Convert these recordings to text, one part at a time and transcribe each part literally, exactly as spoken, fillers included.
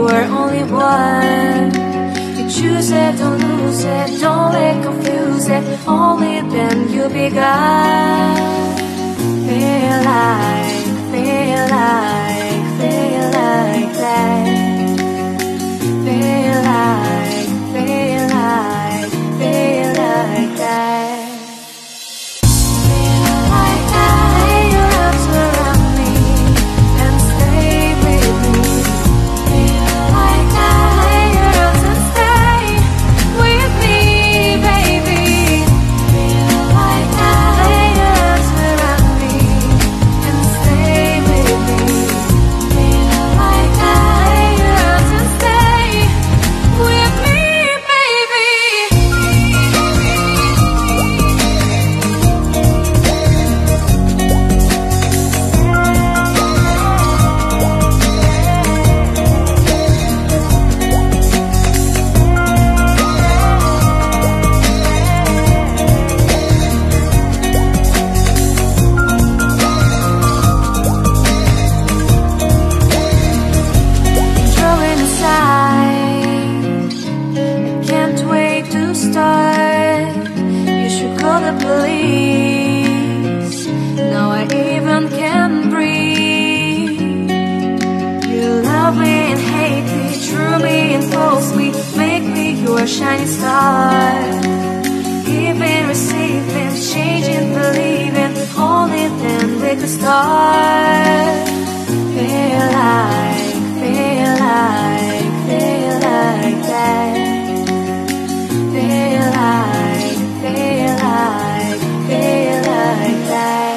are only one. You choose it, don't lose it, don't let confuse it. Only then you be God. Feel like, feel like, feel like that. Feel like, feel like, feel like that. Shining star, giving, receiving, changing, believing. Only then we could start. Feel like, feel like, feel like that. Feel like, feel like, feel like that.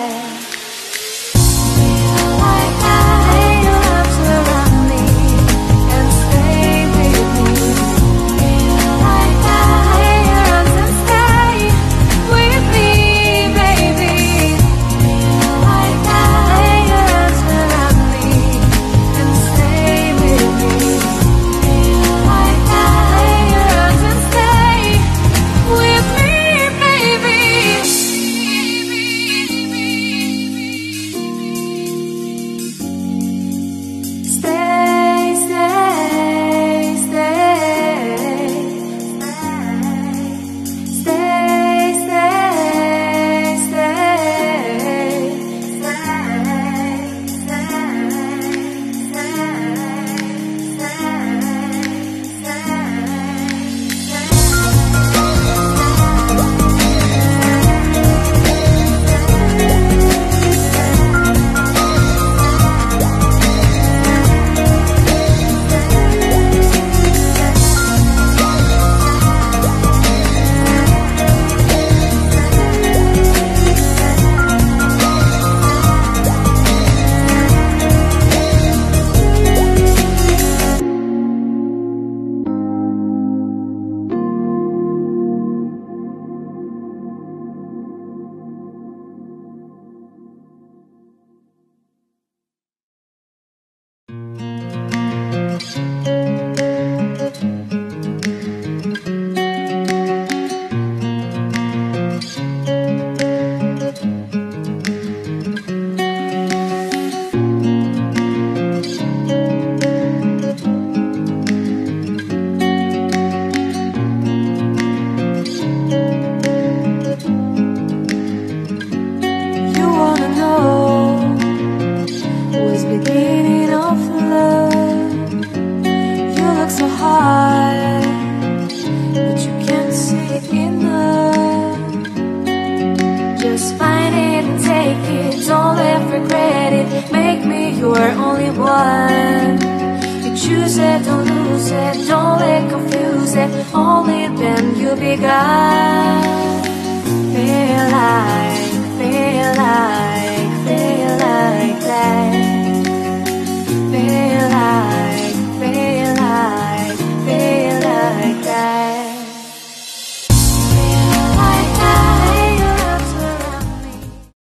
Don't lose it, don't let confuse it. Only then you be God.